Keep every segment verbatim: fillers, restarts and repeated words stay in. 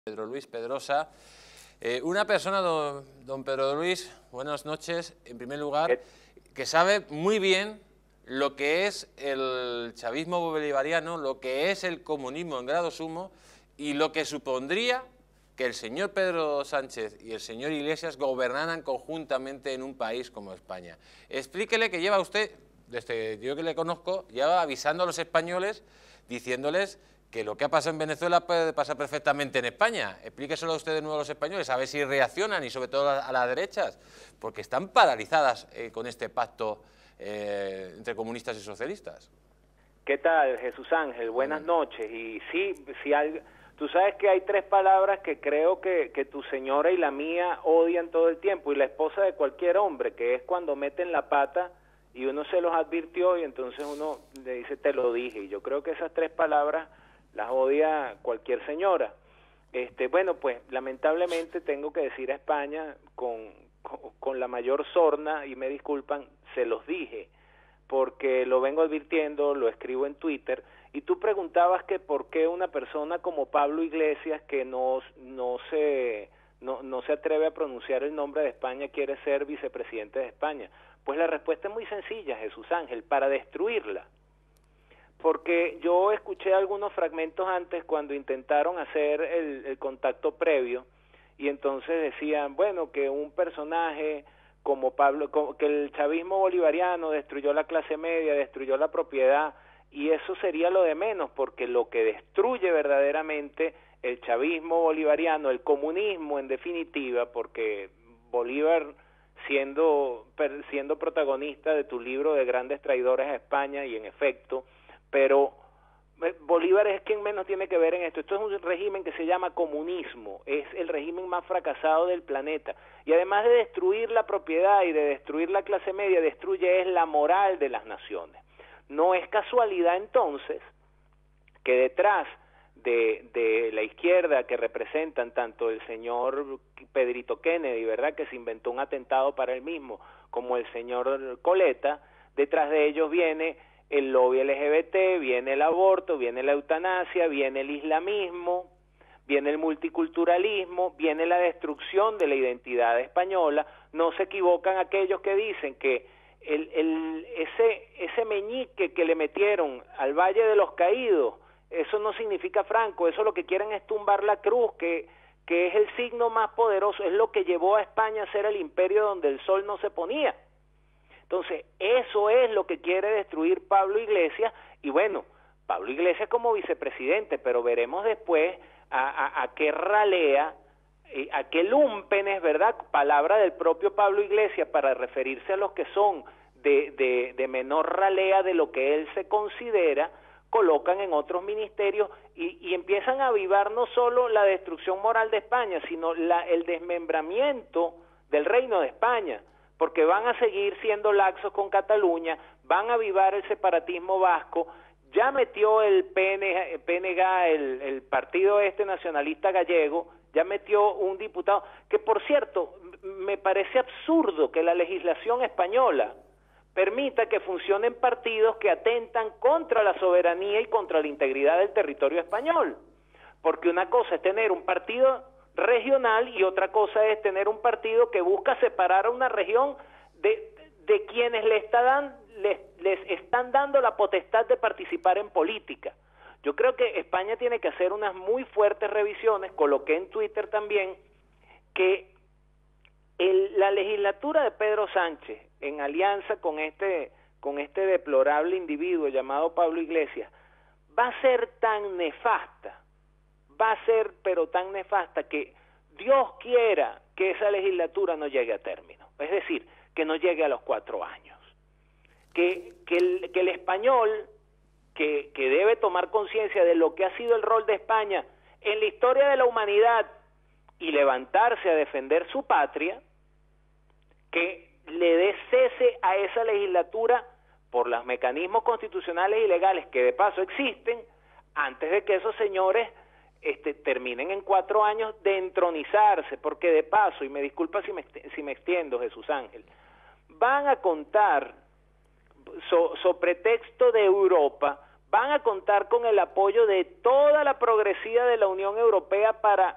Pedro Luis Pedrosa. Eh, una persona, don, don Pedro Luis, buenas noches, en primer lugar, que sabe muy bien lo que es el chavismo bolivariano, lo que es el comunismo en grado sumo y lo que supondría que el señor Pedro Sánchez y el señor Iglesias gobernaran conjuntamente en un país como España. Explíquele que lleva usted, desde yo que le conozco, lleva avisando a los españoles, diciéndoles que lo que ha pasado en Venezuela puede pasar perfectamente en España. Explíqueselo usted de nuevo a los españoles, a ver si reaccionan, y sobre todo a, a las derechas, porque están paralizadas eh, con este pacto eh, entre comunistas y socialistas. ¿Qué tal, Jesús Ángel? Buenas bueno. noches. Y sí, si hay, tú sabes que hay tres palabras que creo que, que tu señora y la mía odian todo el tiempo, y la esposa de cualquier hombre, que es cuando meten la pata y uno se los advirtió y entonces uno le dice, te lo dije. Y yo creo que esas tres palabras las odia cualquier señora. Este, bueno, pues lamentablemente tengo que decir a España con, con, con la mayor sorna, y me disculpan, se los dije, porque lo vengo advirtiendo, lo escribo en Twitter, y tú preguntabas que por qué una persona como Pablo Iglesias, que no, no, se, no, no se atreve a pronunciar el nombre de España, quiere ser vicepresidente de España. Pues la respuesta es muy sencilla, Jesús Ángel, para destruirla. Porque yo escuché algunos fragmentos antes cuando intentaron hacer el, el contacto previo, y entonces decían, bueno, que un personaje como Pablo, como que el chavismo bolivariano destruyó la clase media, destruyó la propiedad, y eso sería lo de menos, porque lo que destruye verdaderamente el chavismo bolivariano, el comunismo en definitiva, porque Bolívar, siendo, siendo protagonista de tu libro de Grandes Traidores a España, y en efecto, pero Bolívar es quien menos tiene que ver en esto. Esto es un régimen que se llama comunismo, es el régimen más fracasado del planeta, y además de destruir la propiedad y de destruir la clase media, destruye es la moral de las naciones. No es casualidad entonces que detrás de, de la izquierda, que representan tanto el señor Pedrito Kennedy, ¿verdad?, que se inventó un atentado para él mismo, como el señor Coleta, detrás de ellos viene el lobby L G B T, viene el aborto, viene la eutanasia, viene el islamismo, viene el multiculturalismo, viene la destrucción de la identidad española. No se equivocan aquellos que dicen que el, el, ese, ese meñique que le metieron al Valle de los Caídos, eso no significa Franco, eso lo que quieren es tumbar la cruz, que, que es el signo más poderoso, es lo que llevó a España a ser el imperio donde el sol no se ponía. Entonces, eso es lo que quiere destruir Pablo Iglesias, y bueno, Pablo Iglesias como vicepresidente, pero veremos después a, a, a qué ralea, a qué lúmpenes, ¿verdad?, palabra del propio Pablo Iglesias para referirse a los que son de, de, de menor ralea de lo que él se considera, colocan en otros ministerios y, y empiezan a avivar no solo la destrucción moral de España, sino la, el desmembramiento del Reino de España, porque van a seguir siendo laxos con Cataluña, van a avivar el separatismo vasco. Ya metió el P N G, el, el partido este nacionalista gallego, ya metió un diputado, que por cierto, me parece absurdo que la legislación española permita que funcionen partidos que atentan contra la soberanía y contra la integridad del territorio español, porque una cosa es tener un partido regional y otra cosa es tener un partido que busca separar a una región de, de quienes le está dan, les, les están dando la potestad de participar en política. Yo creo que España tiene que hacer unas muy fuertes revisiones. Coloqué en Twitter también que el, la legislatura de Pedro Sánchez, en alianza con este, con este deplorable individuo llamado Pablo Iglesias, va a ser tan nefasta, va a ser pero tan nefasta que Dios quiera que esa legislatura no llegue a término, es decir, que no llegue a los cuatro años, que, que, el, que el español que, que debe tomar conciencia de lo que ha sido el rol de España en la historia de la humanidad y levantarse a defender su patria, que le dé cese a esa legislatura por los mecanismos constitucionales y legales que de paso existen, antes de que esos señores Este, terminen en cuatro años de entronizarse, porque de paso, y me disculpa si me, si me extiendo, Jesús Ángel, van a contar, so, so pretexto de Europa, van a contar con el apoyo de toda la progresía de la Unión Europea para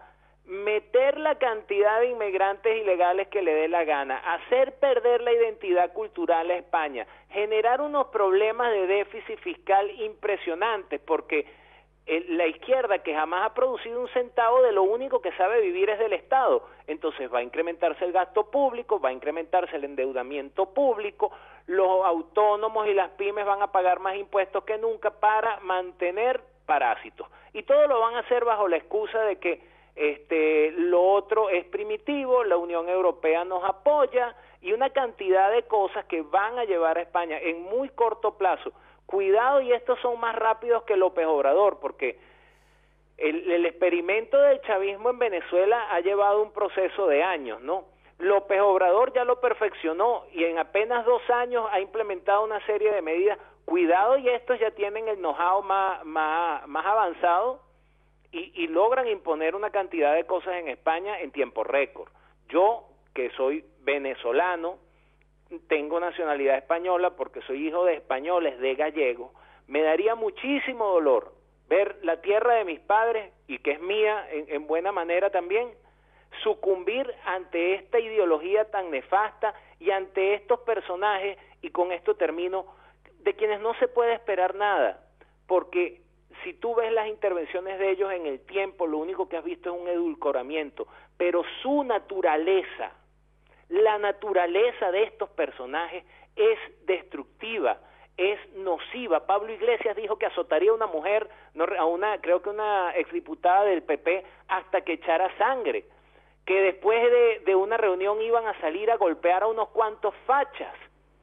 meter la cantidad de inmigrantes ilegales que le dé la gana, hacer perder la identidad cultural a España, generar unos problemas de déficit fiscal impresionantes, porque la izquierda, que jamás ha producido un centavo, de lo único que sabe vivir es del Estado. Entonces va a incrementarse el gasto público, va a incrementarse el endeudamiento público, los autónomos y las pymes van a pagar más impuestos que nunca para mantener parásitos. Y todo lo van a hacer bajo la excusa de que este, lo otro es primitivo, la Unión Europea nos apoya y una cantidad de cosas que van a llevar a España en muy corto plazo. Cuidado, y estos son más rápidos que López Obrador, porque el, el experimento del chavismo en Venezuela ha llevado un proceso de años, ¿no? López Obrador ya lo perfeccionó y en apenas dos años ha implementado una serie de medidas. Cuidado, y estos ya tienen el know-how más, más, más avanzado y, y logran imponer una cantidad de cosas en España en tiempo récord. Yo, que soy venezolano, tengo nacionalidad española porque soy hijo de españoles, de gallegos, me daría muchísimo dolor ver la tierra de mis padres, y que es mía en, en buena manera también, sucumbir ante esta ideología tan nefasta y ante estos personajes, y con esto termino, de quienes no se puede esperar nada, porque si tú ves las intervenciones de ellos en el tiempo, lo único que has visto es un edulcoramiento, pero su naturaleza, la naturaleza de estos personajes es destructiva, es nociva. Pablo Iglesias dijo que azotaría a una mujer, no, a una, creo que una exdiputada del P P, hasta que echara sangre, que después de, de una reunión iban a salir a golpear a unos cuantos fachas.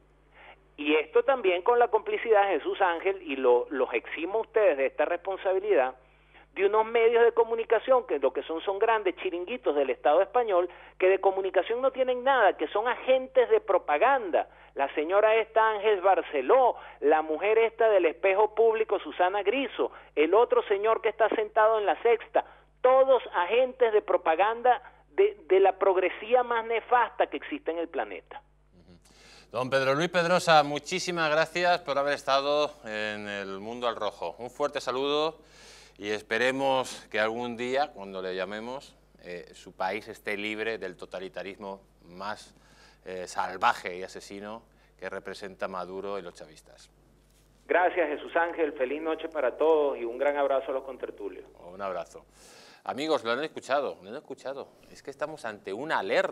Y esto también con la complicidad de Jesús Ángel, y lo, los eximo a ustedes de esta responsabilidad, de unos medios de comunicación que lo que son son grandes chiringuitos del Estado español, que de comunicación no tienen nada, que son agentes de propaganda. La señora esta Ángel Barceló, la mujer esta del Espejo Público Susana Griso, el otro señor que está sentado en la Sexta, todos agentes de propaganda de, de la progresía más nefasta que existe en el planeta. Don Pedro Luis Pedrosa, muchísimas gracias por haber estado en el Mundo al Rojo. Un fuerte saludo y esperemos que algún día, cuando le llamemos, eh, su país esté libre del totalitarismo más eh, salvaje y asesino que representa Maduro y los chavistas. Gracias, Jesús Ángel. Feliz noche para todos y un gran abrazo a los contertulios. Un abrazo. Amigos, lo han escuchado, lo han escuchado. Es que estamos ante una alerta.